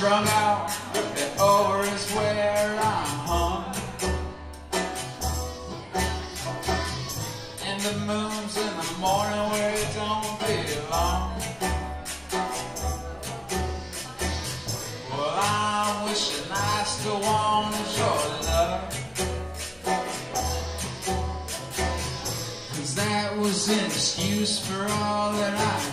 strung out, and over is where I'm hung. And the moon's in the morning where it don't belong. Well, I'm wishing I still wanted your love, 'cause that was an excuse for all that I